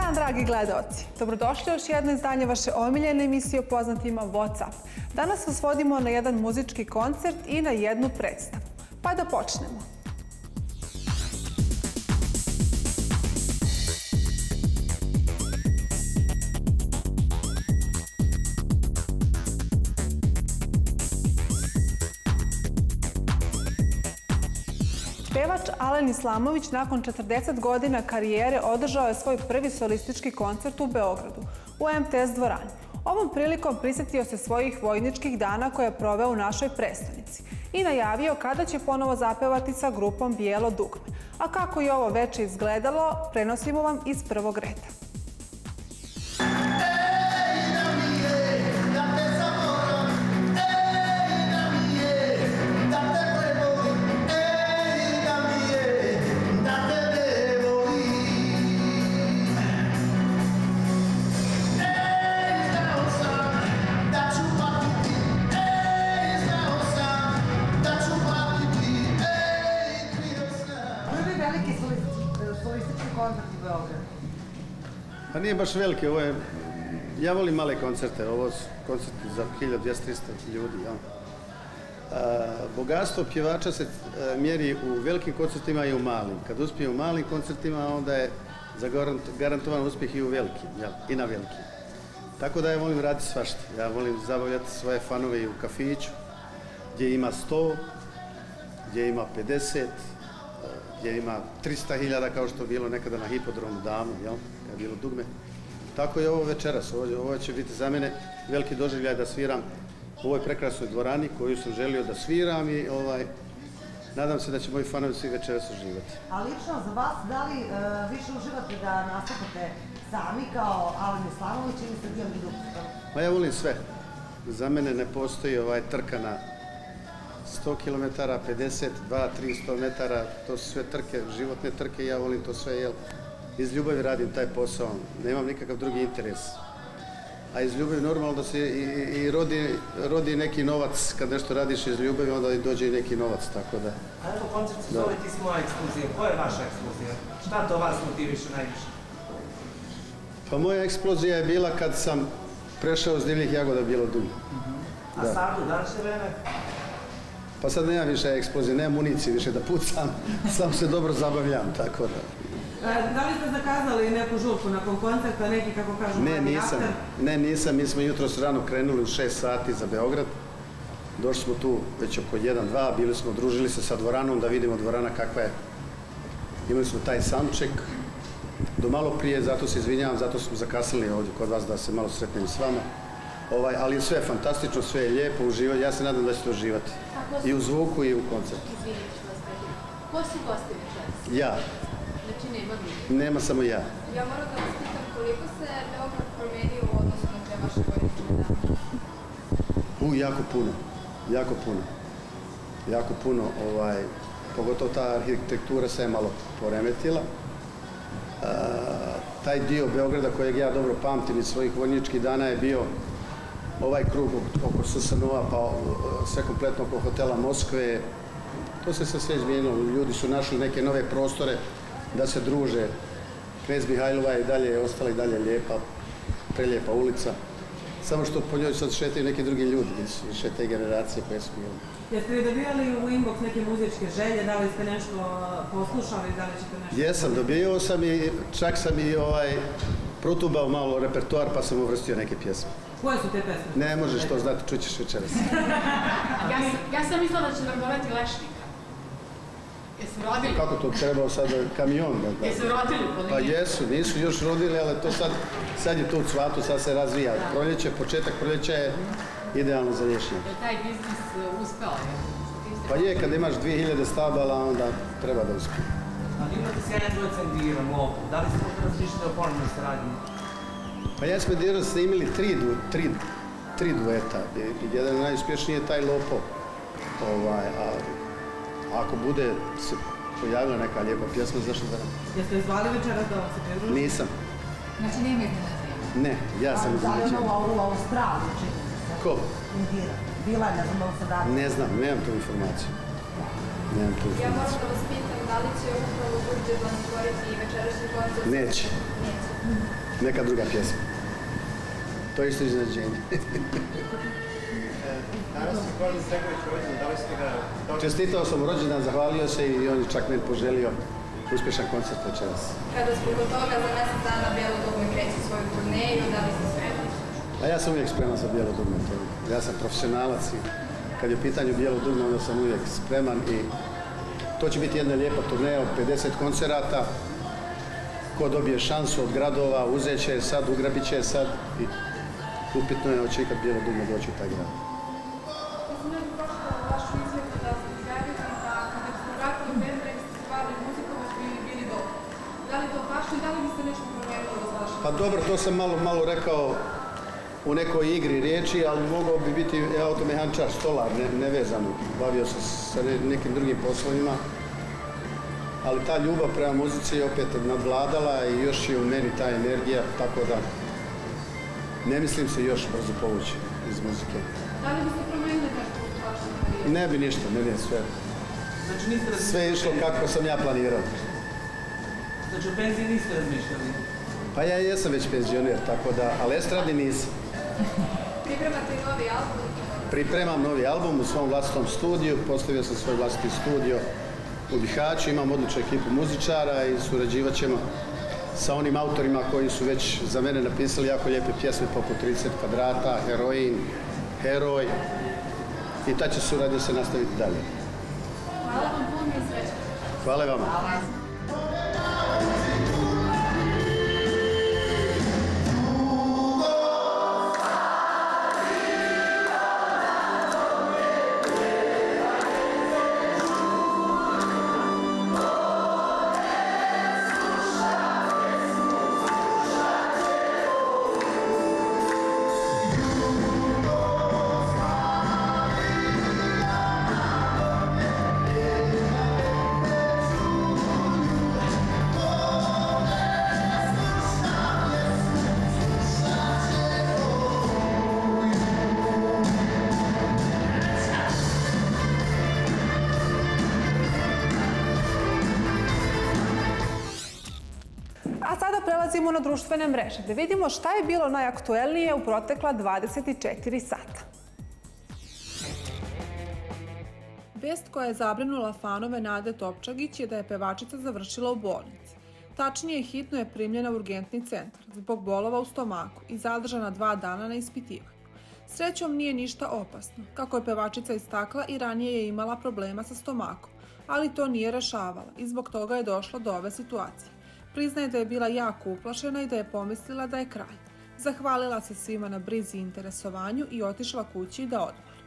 dan, dragi gledaoci. Dobrodošli u još jedno izdanje vaše omiljene emisije o poznatima WhatsApp. Danas vas vodimo na jedan muzički koncert i na jednu predstavu. Pa da počnemo. Pevač Alen Islamović nakon 40 godina karijere održao je svoj prvi solistički koncert u Beogradu, u MTS dvorani. Ovom prilikom prisjetio se svojih vojničkih dana koje je proveo u našoj prestonici i najavio kada će ponovo zapevati sa grupom Bijelo dugme. A kako je ovo veče izgledalo, prenosimo vam iz prvog reda. Pa nije baš veliki, ovo je, ja volim male koncerte, ovo su koncerti za 1200-300 ljudi. Bogatstvo pjevača se mjeri u velikim koncertima i u malim. Kad uspije u malim koncertima, onda je garantovan uspjeh i u velikim, i na velikim. Tako da ja volim raditi svašta. Ja volim zabavljati svoje fanove i u kafiću, gdje ima 100, gdje ima 50, gdje ima 300.000 kao što je bilo nekada na hipodromu davno, kad je bilo dugme. Tako je ovo večeras, ovo će biti za mene veliki doživljaj da sviram u ovoj prekrasnoj dvorani koju sam želio da sviram i nadam se da će moji fanovi svi večeras uživati. A lično za vas, da li više uživate da nastupate sami kao Alen Islamović ili sa Dijom Dugom? Ma ja volim sve. Za mene ne postoji trka na 100 km, 50, 2, 300 metara, to su sve trke, životne trke i ja volim to sve, jer iz ljubavi radim taj posao, nemam nikakav drugi interes. A iz ljubavi normalno da se i rodi neki novac, kad nešto radiš iz ljubavi, onda i dođe i neki novac, tako da... A evo koncert se zove Ti si moja eksplozija, koja je vaša eksplozija? Šta to vas motiviše najviše? Pa moja eksplozija je bila kad sam prešao s divljih jagoda Bijelo dugme. A sad, u današnje vreme? Pa sad nema više eksplozije, nema municije više da pucam, sam se dobro zabavljam, tako da... Da li ste zakazali neku žurku nakon koncerta, neki, kako kažu, mladi akter? Ne, nisam, mi smo jutros rano krenuli u 6 sati za Beograd. Došli smo tu već oko 1-2, bili smo, družili se sa dvoranom da vidimo dvorana kakva je. Imali smo taj soundcheck do malo prije, zato se izvinjavam, zato smo zakasnili ovdje kod vas da se malo sretnem s vama. Ali je sve fantastično, sve je lijepo, uživati. Ja se nadam da ćete uživati. I u zvuku i u koncertu. Izvinite što vas prekidam. Ko su gosti večeras? Ja. Znači nema mi? Nema samo ja. Ja moram da vas pitam koliko se Beograd promenio u odnosu na te vaše vojničke dane? Jako puno. Jako puno. Jako puno. Pogotovo ta arhitektura se je malo poremetila. Taj dio Beograda kojeg ja dobro pamtim iz svojih vojničkih dana je bio ovaj krug oko SSNO-a, pa sve kompletno oko hotela Moskve. To se sve izmijenilo. Ljudi su našli neke nove prostore da se druže. Knez Mihajlova je dalje ostala i dalje lijepa, prelijepa ulica. Samo što po njoj sad šetaju neki drugi ljudi, više te generacije koje su bili. Jeste li dobijali u inbox neke muzičke želje, da li ste nešto poslušali, da li ćete nešto... Jesam, dobijao sam i čak sam i protubao malo repertoar pa sam uvrstio neke pjesme. Koje su te pesme? Ne možeš to znati, čućeš večeras. Ja sam mislila da će nam doneti lešnika. Jesu rodili? Kako to trebao sad kamion? Jesu rodili? Pa jesu, nisu još rodili, ali to sad je tu u cvatu, sad se razvija. Proljeće, početak proljeća je idealno za lješnjake. Je taj biznis uspeo? Pa je, kad imaš 2000 stabala, onda treba da uspije. Ali imate sjajan duet sa Indirom, Lopo. Da li ste različite o ponovnoj saradnji? Pa ja smo Indirom snimili tri dueta. Jedan najuspješniji je taj Lopo. Ako bude se pojavila neka lijepa pjesma, zašto da nam? Jeste zvali večeras da vam se pridružite? Nisam. Znači nema iznenađenja? Ne, ja sam iznenađenja. Da li ono u Australiji čini se? Ko? Indira. Bila je, ne znam da li se dati. Ne znam, nemam tu informaciju. Ja moram da vas pitam da li će upravo Đurđevdan otvoriti večerašnji koncert? Neće. Neka druga pjesma. To je isto iznenađenje. Danas je Goran Stegović rođendan, da li ste ga... Čestitao sam mu rođendan, zahvalio se i on je čak meni poželio uspješan koncert večeras. Kada smo kod toga za mjesec dana Bijelo dugme kreće svoju turneju, da li ste spremni? A ja sam uvijek spreman za Bijelo dugme. Ja sam profesionalac i kad je u pitanju Bijelo dugme, onda sam uvijek spreman i to će biti jedna lijepa turneja od 50 koncerata. Ko dobije šansu od gradova, uzet će je sad, ugrabit će je sad i upitno je hoće ikad Bijelo dugme doći u taj grad. Ja sam jednu prošla vašu izjavu da ste izjavili da kada biste vratili u Beograd i ste stvarali muzikom, bi bili dobri. Da li to baš i da li biste nešto promijenili do sadašnjeg? Pa dobro, to sam malo rekao u nekoj igri riječi, ali mogao bi biti automehaničar, stolar, nevezano. Bavio se sa nekim drugim poslovima. Ali ta ljubav prema muzici je opet nadvladala i još je u meni ta energija, tako da ne mislim se još brzo povući iz muzike. Da li biste promijenili nešto u vašoj karijeri? Ne bi ništa, ne sve. Znači niste razmišljali? Sve je išlo kako sam ja planirao. Znači o penziji niste razmišljali? Pa ja jesam već penzioner, tako da, ali estradni nisam. Pripremate i novi album? Pripremam novi album u svom vlastitom studiju, postavio sam svoj vlastiti studio u Bihaću, imam odličnu ekipu muzičara i surađivat ćemo sa onim autorima koji su već za mene napisali jako lijepe pjesme poput 30 kvadrata, Heroin, Heroj i ta će suradnja se nastaviti dalje. Hvala vam puno i sreće. Hvala vam. Prelazimo na društvene mreže da vidimo šta je bilo najaktuelnije u protekla 24 sata. Vest koja je zabrinula fanove Nade Topčagić je da je pevačica završila u bolnici. Tačnije, hitno je primljena u urgentni centar zbog bolova u stomaku i zadržana 2 dana na ispitivanju. Srećom nije ništa opasno. Kako je pevačica istakla, i ranije je imala problema sa stomakom, ali to nije rešavala i zbog toga je došlo do ove situacije. Priznaje da je bila jako uplašena i da je pomislila da je kraj. Zahvalila se svima na brizi i interesovanju i otišla kući da odmori.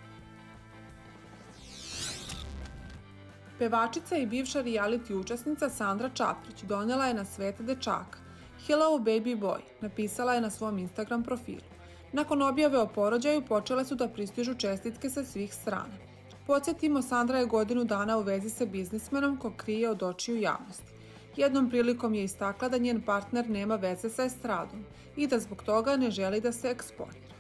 Pevačica i bivša reality učesnica Sandra Čaprić donela je na svet dečaka. Hello baby boy, napisala je na svom Instagram profilu. Nakon objave o porođaju počele su da pristižu čestitke sa svih strana. Podsjetimo, Sandra je godinu dana u vezi sa biznismenom kog krije od očiju javnosti. Jednom prilikom je istakla da njen partner nema veze sa estradom i da zbog toga ne želi da se eksponira.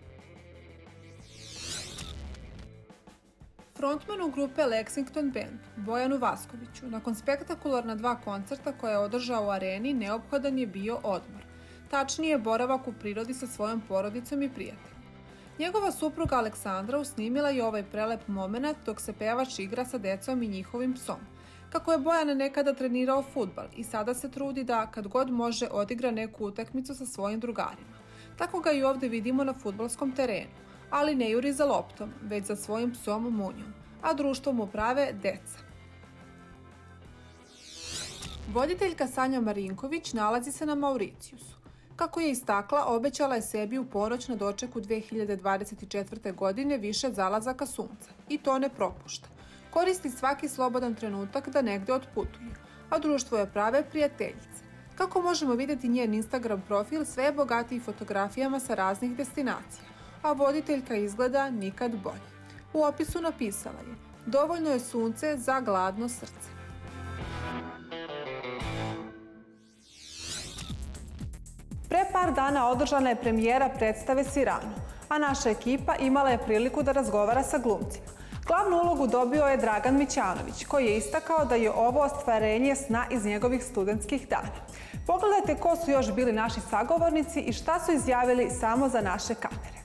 Frontmanu grupe Lexington Band, Bojanu Vaskoviću, nakon spektakularna 2 koncerta koje je održao u areni, neophodan je bio odmor. Tačnije, boravak u prirodi sa svojom porodicom i prijateljom. Njegova supruga Aleksandra usnimila je ovaj prelep moment dok se pevač igra sa decom i njihovim psom. Kako je Bojan nekada trenirao fudbal i sada se trudi da, kad god može, odigra neku utakmicu sa svojim drugarima. Tako ga i ovdje vidimo na fudbalskom terenu, ali ne juri za loptom, već za svojim psom Munjom, a društvo mu prave deca. Voditeljka Sanja Marinković nalazi se na Mauricijusu. Kako je istakla, obećala je sebi u ponoć na dočeku 2024. godine više zalazaka sunca i to ne propušta. Koristi svaki slobodan trenutak da negde otputuje, a društvo je prave prijateljice. Kako možemo vidjeti njen Instagram profil, sve je bogatiji fotografijama sa raznih destinacija, a voditeljka izgleda nikad bolje. U opisu napisala je: dovoljno je sunce za gladno srce. Pre par dana održana je premijera predstave Sirano, a naša ekipa imala je priliku da razgovara sa glumcima. Glavnu ulogu dobio je Dragan Mićanović, koji je istakao da je ovo ostvarenje sna iz njegovih studentskih dana. Pogledajte ko su još bili naši sagovornici i šta su izjavili samo za naše kamere.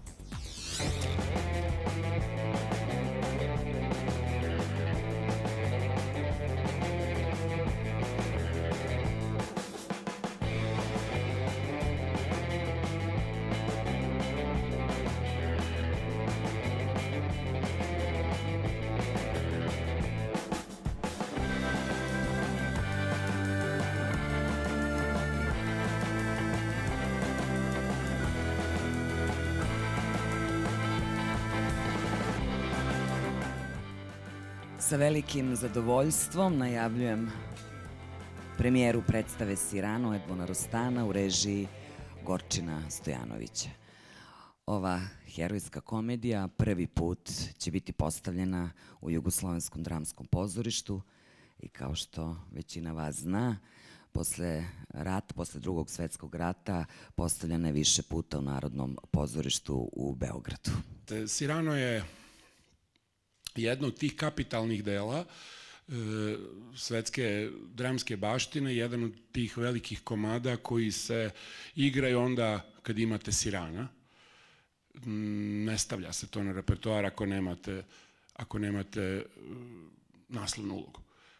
Sa velikim zadovoljstvom najavljujem premijeru predstave Sirano Edmona Rostana u režiji Gorčina Stojanovića. Ova herojska komedija prvi put će biti postavljena u Jugoslovenskom dramskom pozorištu i kao što većina vas zna, posle Drugog svetskog rata postavljena je više puta u Narodnom pozorištu u Beogradu. Sirano je jedno od tih kapitalnih dela svetske dramske baštine, jedan od tih velikih komada koji se igraju onda kad imate Sirana. Ne stavlja se to na repertoar ako nemate naslovnu ulogu.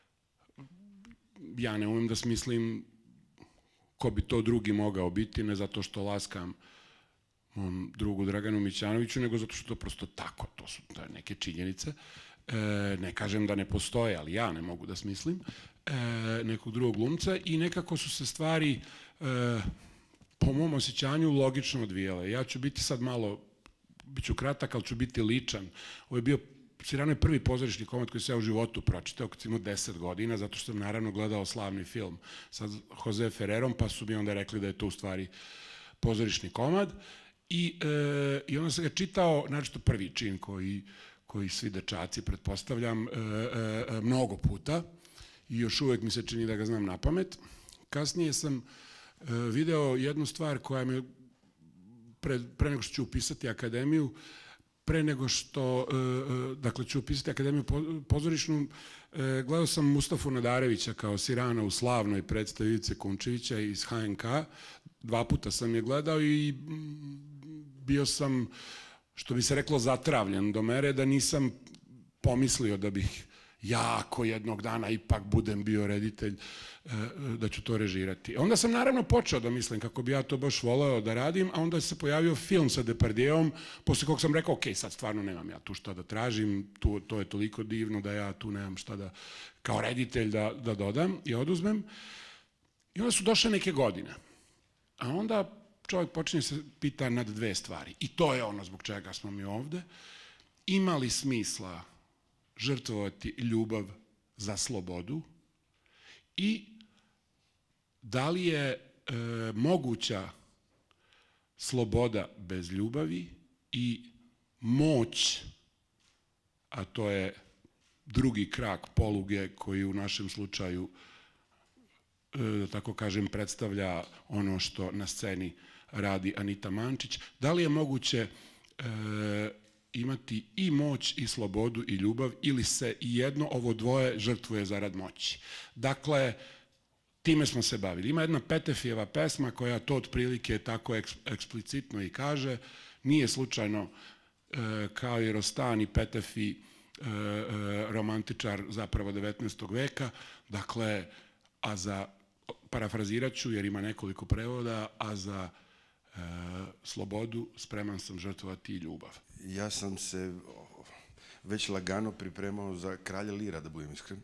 Ja ne umem da smislim ko bi to drugi mogao biti, ne zato što laskam mom drugu Draganu Mićanoviću, nego zato što to prosto tako, to su neke činjenice. Ne kažem da ne postoje, ali ja ne mogu da smislim nekog drugog glumca i nekako su se stvari po mom osjećanju logično odvijale. Ja ću biti sad malo, bit ću kratak, ali ću biti ličan. Ovo je bio, Sirano je prvi pozorišni komad koji sam ja u životu pročitao kad sam imao 10 godina, zato što sam naravno gledao slavni film sa Jose Ferrerom, pa su mi onda rekli da je to u stvari pozorišni komad. I onda sam ga čitao, naročito prvi čin koji svi dečaci, pretpostavljam, mnogo puta i još uvek mi se čini da ga znam na pamet. Kasnije sam video jednu stvar koja me, pre nego što ću upisati akademiju, dakle ću upisati akademiju pozorišnu, gledao sam Mustafu Nadarevića kao Sirana u slavnoj predstavi Ivice Kunčevića iz HNK. 2 puta sam je gledao i bio sam, što bi se reklo, zatravljen do mere da nisam pomislio da bih ja, ako jednog dana ipak budem bio reditelj, da ću to režirati. Onda sam naravno počeo da mislim kako bi ja to baš voleo da radim, a onda se pojavio film sa Depardieuom, posle kog sam rekao, ok, sad stvarno nemam ja tu šta da tražim, to je toliko divno da ja tu nemam šta da, kao reditelj da dodam i oduzmem. I onda su došle neke godine. A onda čovjek počinje se pita nad 2 stvari. I to je ono zbog čega smo mi ovde. Ima li smisla žrtvovati ljubav za slobodu i da li je moguća sloboda bez ljubavi i moć, a to je drugi krak poluge koji u našem slučaju, da tako kažem, predstavlja ono što na sceni radi Anita Mančić. Da li je moguće imati i moć i slobodu i ljubav ili se i jedno ovo dvoje žrtvuje zarad moći? Dakle, time smo se bavili. Ima jedna Petefijeva pesma koja to otprilike tako eksplicitno i kaže. Nije slučajno kao i Rostan i Petefi romantičar zapravo 19. veka. Dakle, a za, parafrazirat ću jer ima nekoliko prevoda, a za slobodu spreman sam žrtvovati i ljubav. Ja sam se već lagano pripremao za Kralja Lira, da budem iskren.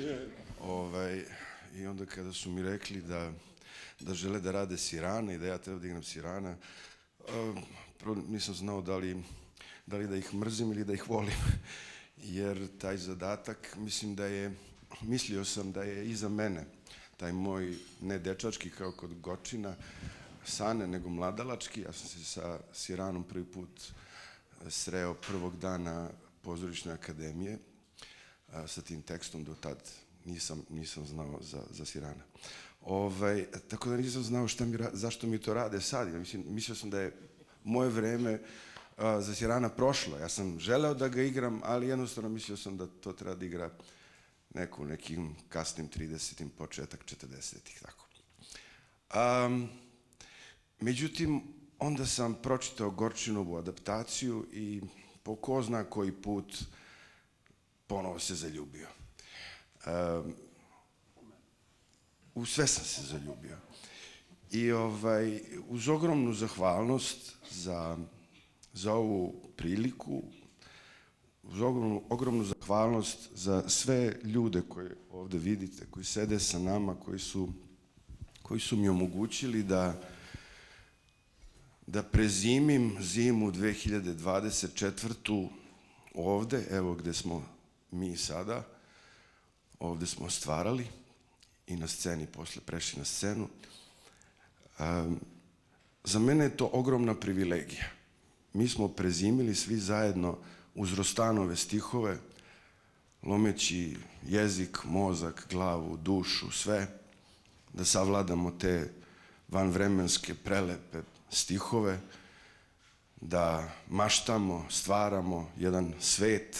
I onda kada su mi rekli da žele da rade Sirana i da ja treba da igram Sirana, prvo nisam znao da li da ih mrzim ili da ih volim. Jer taj zadatak, mislio sam da je iza mene, taj moj ne dečački kao kod Gočina, sane, nego mladalački. Ja sam se sa Siranom prvi put sreo prvog dana pozorišne akademije sa tim tekstom, do tad nisam znao za Sirana. Tako da nisam znao zašto mi to rade sad. Mislio sam da je moje vreme za Sirana prošlo. Ja sam želeo da ga igram, ali jednostavno mislio sam da to treba da igra nekim kasnim 30-im, početak 40-ih, tako. Međutim, onda sam pročitao Gorčinovu adaptaciju i po ko zna koji put ponovo se zaljubio. U sve sam se zaljubio. I uz ogromnu zahvalnost za ovu priliku, uz ogromnu zahvalnost za sve ljude koje ovde vidite, koji sede sa nama, koji su mi omogućili da prezimim zimu 2024. ovde, evo gde smo mi sada, ovde smo stvarali i na sceni, posle prešli na scenu. Za mene je to ogromna privilegija. Mi smo prezimili svi zajedno uz Rostanove stihove, lomeći jezik, mozak, glavu, dušu, sve, da savladamo te vanvremenske, prelepe stihove, da maštamo, stvaramo jedan svet.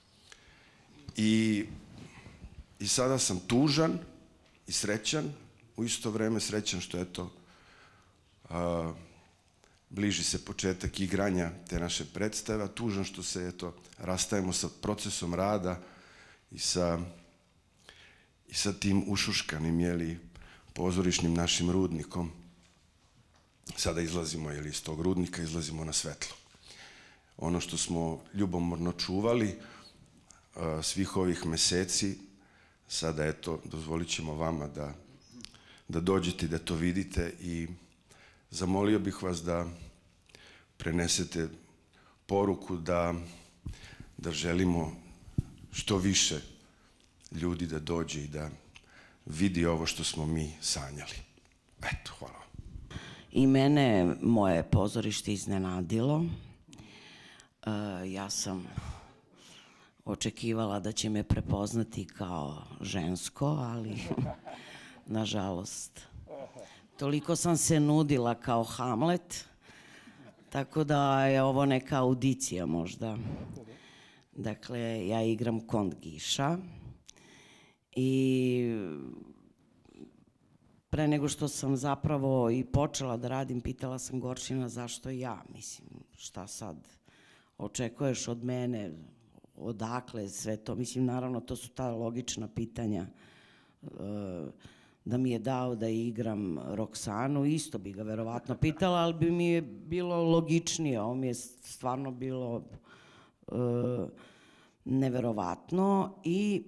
I sada sam tužan i srećan, u isto vreme srećan što eto, bliži se početak igranja te naše predstave, a tužan što se eto, rastajemo sa procesom rada i sa tim ušuškanim, jeli, pozorišnim našim rudnikom. Sada izlazimo iz tog rudnika, izlazimo na svetlo. Ono što smo ljubomorno čuvali svih ovih meseci, sada eto, dozvolit ćemo vama da dođete i da to vidite i zamolio bih vas da prenesete poruku da želimo što više ljudi da dođe i da vidi ovo što smo mi sanjali. Eto, hvala vam. I mene moje pozorište iznenadilo. Ja sam očekivala da će me prepoznati kao žensko, ali nažalost toliko sam se nudila kao Hamlet, tako da je ovo neka audicija možda. Dakle, ja igram Kont Giša i pre nego što sam zapravo i počela da radim, pitala sam Gorčina zašto ja, mislim, šta sad očekuješ od mene, odakle sve to, mislim, naravno to su ta logična pitanja, da mi je dao da igram Roksanu, isto bi ga verovatno pitala, ali bi mi je bilo logičnije, ovo mi je stvarno bilo neverovatno i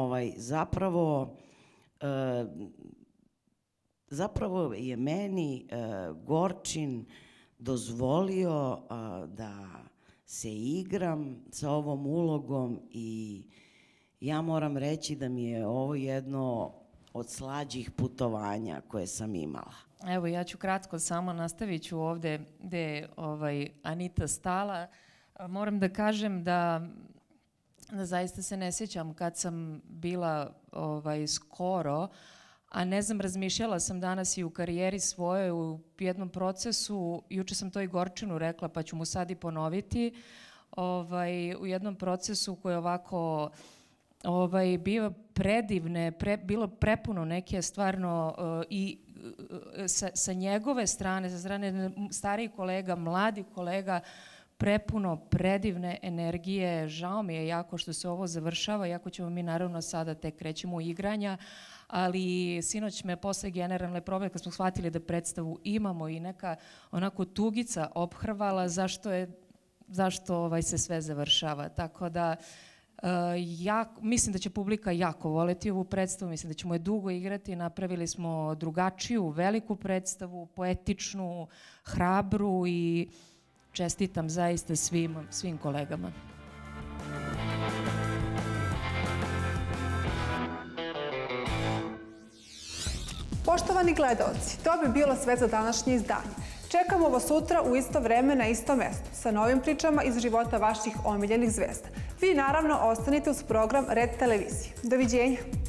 zapravo je meni Gorčin dozvolio da se igram sa ovom ulogom i ja moram reći da mi je ovo jedno od slađih putovanja koje sam imala. Evo, ja ću kratko samo, nastavit ću ovde gde je Anita stala. Moram da kažem da zaista se ne sjećam kad sam bila skoro, a ne znam, razmišljala sam danas i u karijeri svojoj, u jednom procesu, juče sam to i Gorčinu rekla, pa ću mu sad i ponoviti, u jednom procesu koji ovako biva predivne, bilo prepuno neke stvarno i sa njegove strane, sa strane starijih kolega, mladih kolega, prepuno predivne energije. Žao mi je jako što se ovo završava, iako ćemo mi naravno sada tek krećemo u igranja, ali sinoć me posle generalne probe, kad smo shvatili da predstavu imamo i neka onako tugica ophrvala zašto se sve završava. Tako da mislim da će publika jako voleti ovu predstavu, mislim da ćemo je dugo igrati, napravili smo drugačiju, veliku predstavu, poetičnu, hrabru i čestitam zaista svim kolegama. Poštovani gledaoci, to bi bilo sve za današnje izdanje. Čekamo vas sutra u isto vreme na istom mestu sa novim pričama iz života vaših omiljenih zvezda. Vi naravno ostanite uz program Red televizije. Doviđenja!